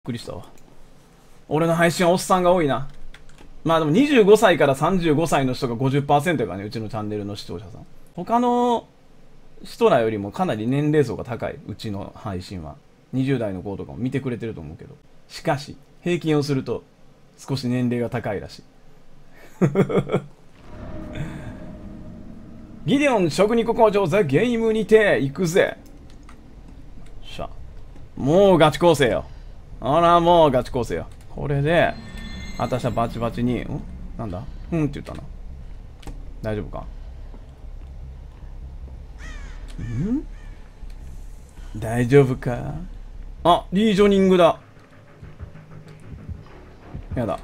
くりしたわ。俺の配信はおっさんが多いな。まあでも25歳から35歳の人が 50% がね、うちのチャンネルの視聴者さん。他の人らよりもかなり年齢層が高い、うちの配信は。20代の子とかも見てくれてると思うけど。しかし、平均をすると少し年齢が高いらしい。ギデオン食肉工場ザゲームにて行くぜ。しゃ。もうガチ構成よ。あら、もうガチ構成よ。これで、私はバチバチに、なんだって言ったな。大丈夫か大丈夫かあ、リージョニングだ。やだ。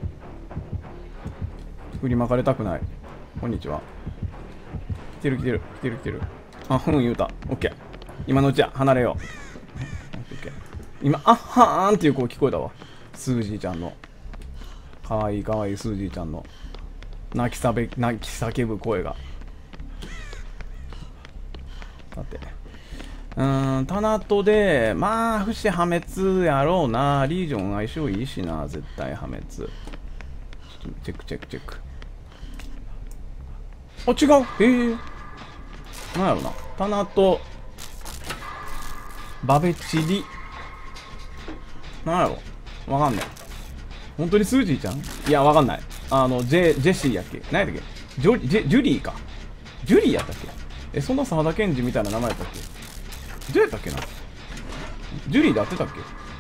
振りまかれたくない。こんにちは。来てる来てる来てる来てる。あ、言うた。オッケー。今のうちは離れよう。オッケー。今、あっはーんっていう声聞こえたわ。スージーちゃんの。かわいいかわいいスージーちゃんの。泣き叫ぶ声が。さて。タナトで、まあ、不死破滅やろうな。リージョン相性いいしな。絶対破滅。ちょっとチェックチェックチェック。あ、違う。なんやろな。タナト、バベチリ。なんやろわかんない。本当にスージーちゃんいや、わかんない。ジェシーやっけ何やったっけジュリーか。ジュリーやったっけそんな沢田研二みたいな名前やったっけどうやったっけなジュリーで合ってたっけ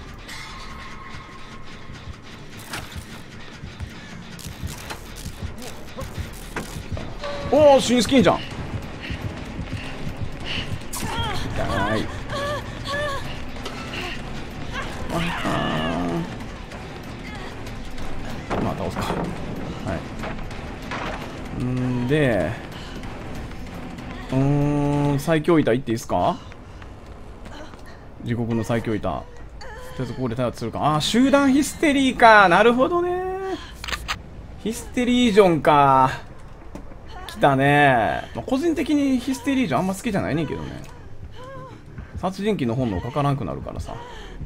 おー、新スキンじゃん。痛い。まあ倒すか。はいんで最強板いっていいですか。地獄の最強板。とりあえずここで対圧するか。あ、集団ヒステリーか。なるほどね。ヒステリージョンか。来たね。まあ、個人的にヒステリージョンあんま好きじゃないねんけどね。殺人鬼の本能かからんくなるからさ。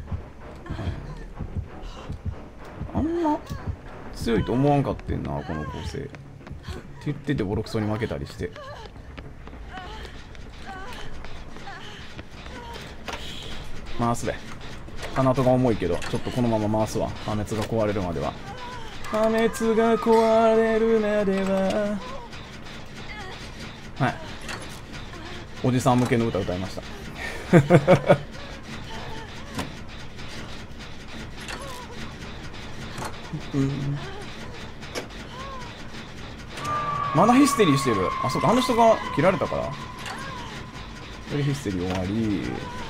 あんま強いと思わんかってんな、この構成。って言っててボロクソに負けたりして。回すで。カナトが重いけど、ちょっとこのまま回すわ。破滅が壊れるまでは。破滅が壊れるまでは。はい。おじさん向けの歌歌いました。まだヒステリーしてる。あ、そうか、あの人が切られたから。それヒステリー終わり。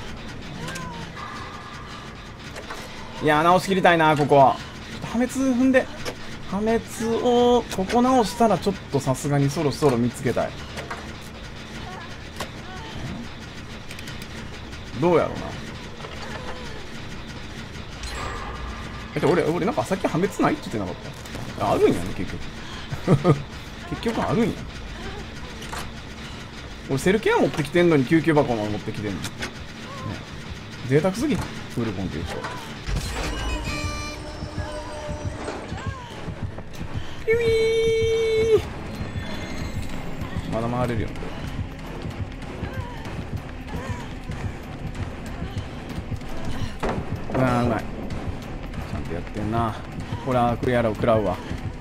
いやー、直しきりたいな、ここ。破滅踏んで。破滅を、ここ直したらちょっとさすがにそろそろ見つけたい。どうやろうな。俺なんかさっき破滅ないって言ってなかった。あるんやね、結局。結局あるんや。俺セルケア持ってきてんのに救急箱も持ってきてんの。ね、贅沢すぎん。フールコンっていう人。ピュイーまだ回れるよ。うまい。ちゃんとやってんな。これはクリアラを食らうわ。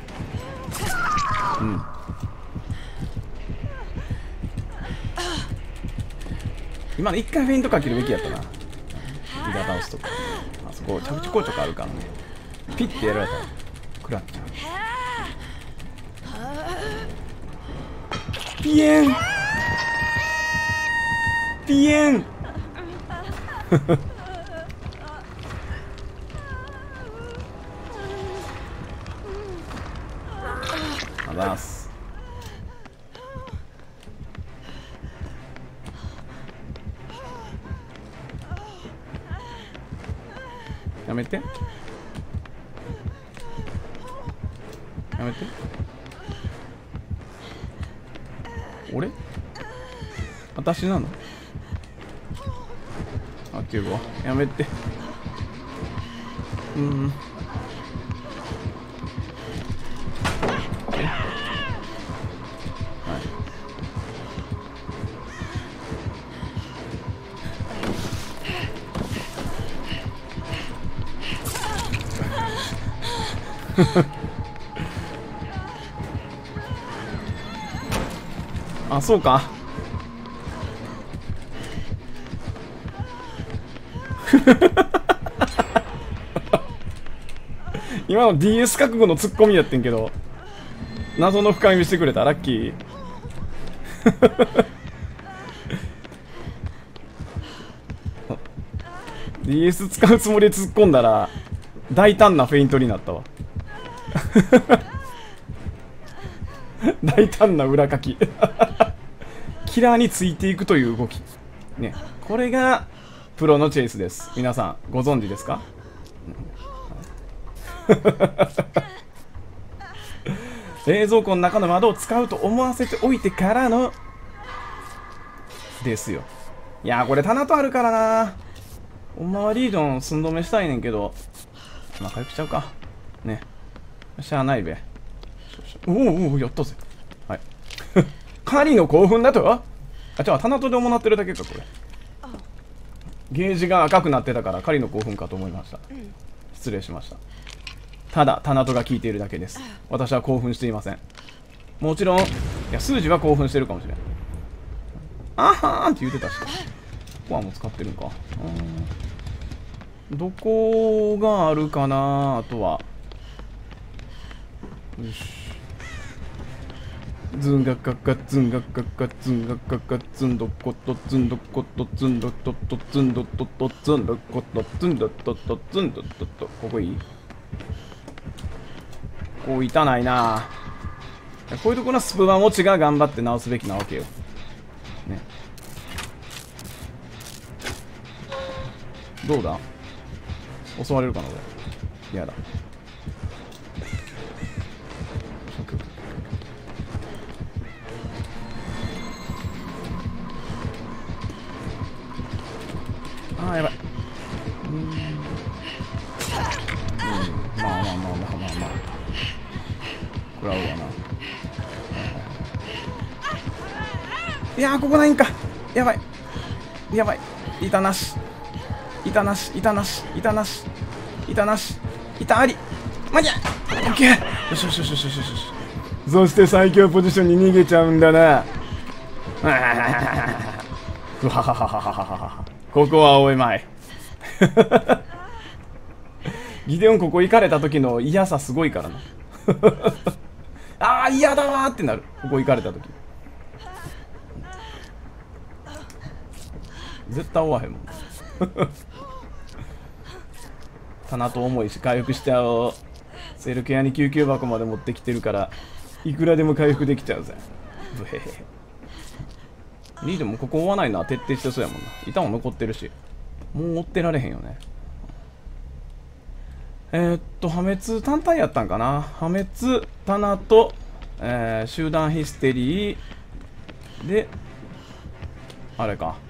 今の一回フェイントかけるべきやったな。リガ倒すとか。あそこ着地硬直あるからね。ピッてやられたら食らっちゃう。ピエンピエンあざーす。やめてやめて。俺私なのあ、っていうわ。やめて。 ん。あ、そうか。今の DS 覚悟のツッコミやってんけど、謎の深み見してくれた。ラッキー。DS 使うつもりで突っ込んだら大胆なフェイントになったわ。大胆な裏書き。キラーについていくという動きね。これがプロのチェイスです。皆さんご存知ですか？冷蔵庫の中の窓を使うと思わせておいてからのですよ。いやー、これ棚とあるからな。ほんまはリージョン寸止めしたいねんけど、まあ回復しちゃうかね。しゃあないべ。おおお、やったぜ。はい。狩りの興奮だと？あ、じゃあ棚とでもなってるだけかこれ。ゲージが赤くなってたから狩りの興奮かと思いました。失礼しました。ただ棚とが効いているだけです。私は興奮していません。もちろん、いや数字は興奮してるかもしれん。あはーんって言ってたし。ここはもう使ってるんか。どこがあるかな。あとはよし。ズンガカカズンガカカズンガカカズンドコトズンドコトズンドトトズンドトトズンドコトズンドトトズンドトト。ここいい？こういたないな。こういうところのスプマ持ちが頑張って直すべきなわけよね。どうだ？襲われるかな俺。嫌だ。ああ、やばい。まあまあまあまあまあまあ。食らうわな。いやー、ここないんか。やばい。やばい。板なし。板なし。板なし。板なし。板なし。板あり。マジゃ。オッケー。よしよしよしよしよしよし。そして最強ポジションに逃げちゃうんだな。ふははははははは。ここはおいまい。ギデオンここ行かれた時の嫌さすごいからな。ああ嫌だわーってなる。ここ行かれた時絶対追わへんもん。棚と重いし回復しちゃおう。セルケアに救急箱まで持ってきてるからいくらでも回復できちゃうぜ。ブヘヘ。リードもここ追わないのは徹底してそうやもんな。板も残ってるしもう追ってられへんよね。破滅単体やったんかな。破滅棚と、集団ヒステリーであれか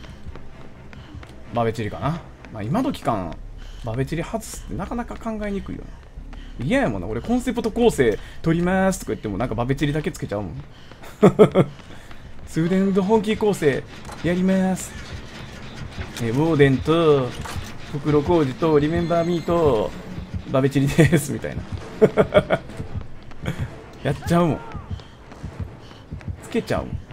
バベチリかな。まあ今の期間バベチリ外すってなかなか考えにくいよね。嫌やもんな。俺コンセプト構成取りますとか言ってもなんかバベチリだけつけちゃうもん。スーデンド本気構成やります。ウォーデンと袋小路とリメンバーミーとバベチリですみたいな。やっちゃうもん。つけちゃうもん。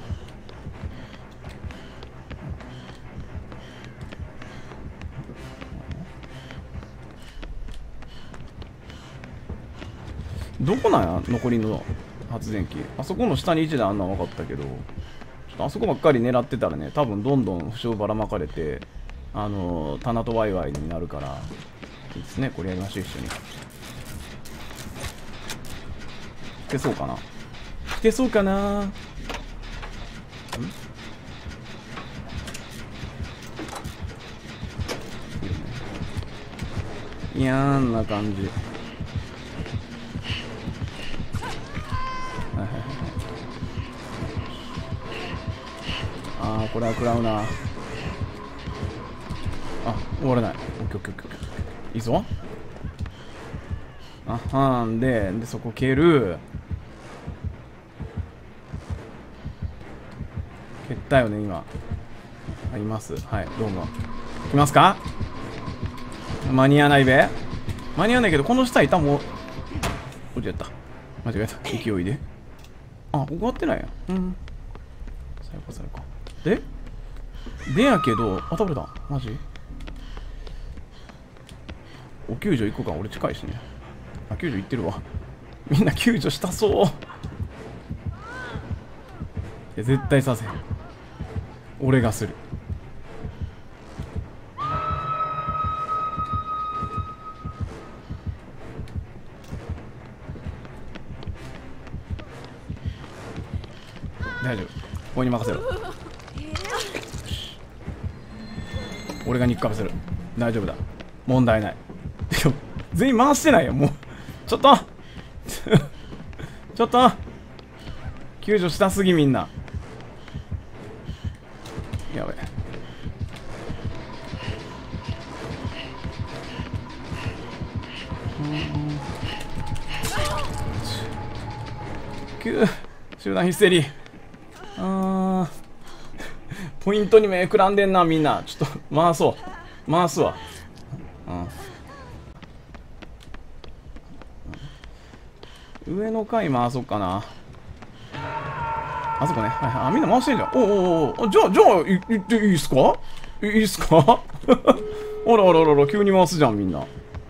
どこなんや残りの発電機。あそこの下に1台あんのは分かったけど、ちょっとあそこばっかり狙ってたらね、多分どんどん負傷ばらまかれて棚とワイワイになるからいいですね。これやりましょう一緒に。来てそうかな。来てそうかな。嫌な感じ。ああこれは食らうな。あ終わらない。オッケーオッケーオッケー。いいぞ。 あはんでそこ蹴る。蹴ったよね今。います。はい、どうも来ますか。間に合わないべ。間に合わないけど、この下いたもん。落ちやった。間違えた。勢いで。あ、終わってないや。うん。最後最後か。でやけど、あ、倒れた。マジ。お救助行こうか。俺近いしね。あ、救助行ってるわ。みんな救助したそう。いや、絶対させん。俺がする。大丈夫。ここに任せろ。俺が肉かぶせる。大丈夫だ。問題ない。全員回してないよ、もう。ちょっとちょっと救助したすぎ、みんな。やべえ。集団ヒステリー。ポイントに目くらんでんな、みんな。ちょっと回そう。回すわ。上の階回そうかな。あそこね。はいはい。あ、みんな回してんじゃん。お。じゃあ、行っていいっすか。いいっすか。あら、急に回すじゃん、みんな。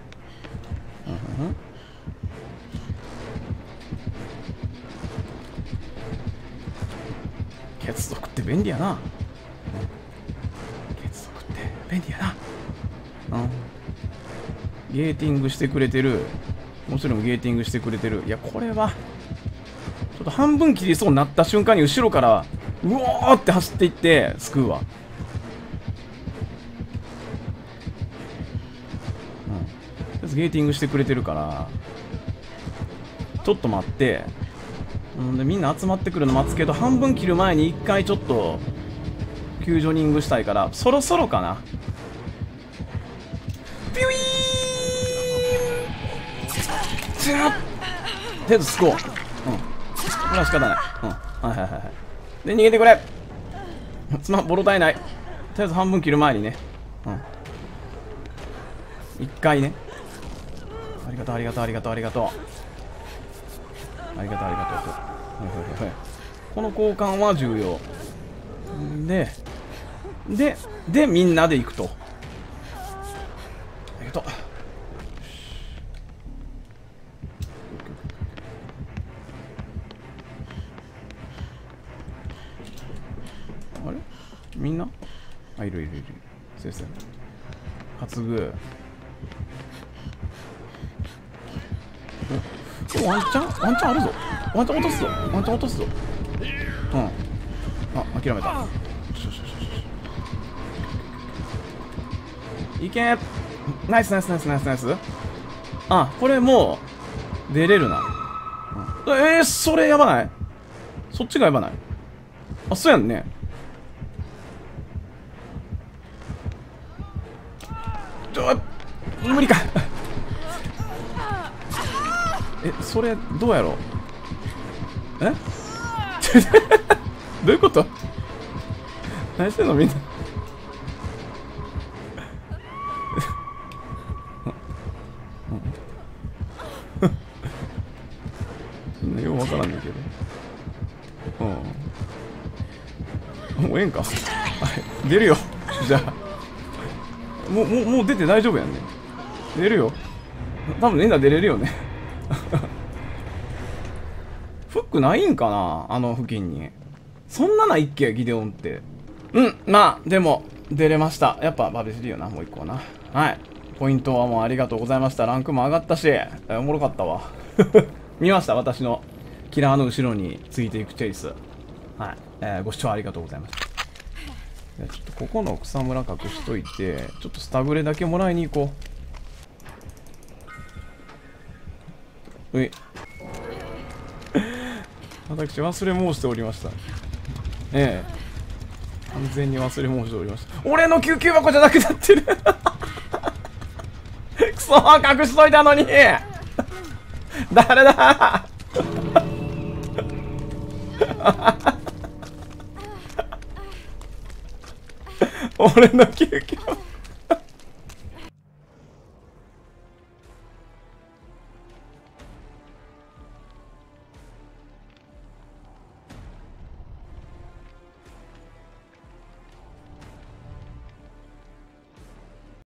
血族って便利やな。血族って便利やな。ゲーティングしてくれてる。もちろんゲーティングしてくれてる。いや、これはちょっと半分切りそうになった瞬間に後ろからうおーって走っていって救うわ。とりあえずゲーティングしてくれてるからちょっと待って。でみんな集まってくるの待つけど、半分切る前に一回ちょっと救助ニングしたいから、そろそろかな。ピュイーン。とりあえず救おう。これは仕方ない。はいで逃げてくれ。ボロ体ない。とりあえず半分切る前にね。一回ね。ありがとう。この交換は重要でみんなで行くと。ありがとう。あれみんな、あ、いる先生担ぐ。ワンチャンあるぞ。ワンチャン落とすぞ。あ、諦めた。いけ。ナイス。あ、これもう出れるな。それやばない？そっちがやばない？あ、そうやんね。無理か。それどうやろう。どういうこと？何してんのみんな。みんなようわからんねんけど。もうええんか。出るよ。じゃあもう出て大丈夫やんね。出るよ。多分みんな出れるよね。フックないんかな、あの付近に。そんなないっけ、ギデオンって。まあでも出れました。やっぱバビスリーよな、もう一個な。はい、ポイントはもうありがとうございました。ランクも上がったし、おもろかったわ。見ました、私のキラーの後ろについていくチェイス。はい、ご視聴ありがとうございました。ちょっとここの草むら隠しといて、ちょっとスタグレだけもらいに行こう。私忘れ申しておりました。完全に忘れ申しておりました。俺の救急箱じゃなくなってる。クソ、隠しといたのに。 誰だ俺の救急